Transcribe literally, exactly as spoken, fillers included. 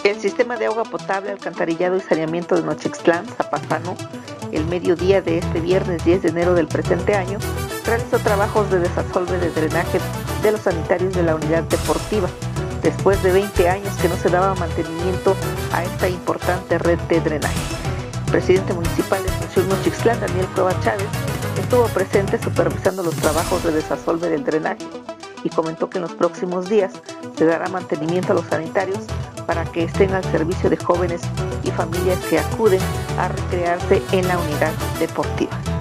El sistema de agua potable, alcantarillado y saneamiento de Nochixtlán, Zapazano, el mediodía de este viernes diez de enero del presente año, realizó trabajos de desasolve de drenaje de los sanitarios de la unidad deportiva, después de veinte años que no se daba mantenimiento a esta importante red de drenaje. El presidente municipal de Xochimilco, Nochixtlán, Daniel Cueva Chávez, estuvo presente supervisando los trabajos de desasolve del drenaje y comentó que en los próximos días se dará mantenimiento a los sanitarios para que estén al servicio de jóvenes y familias que acuden a recrearse en la unidad deportiva.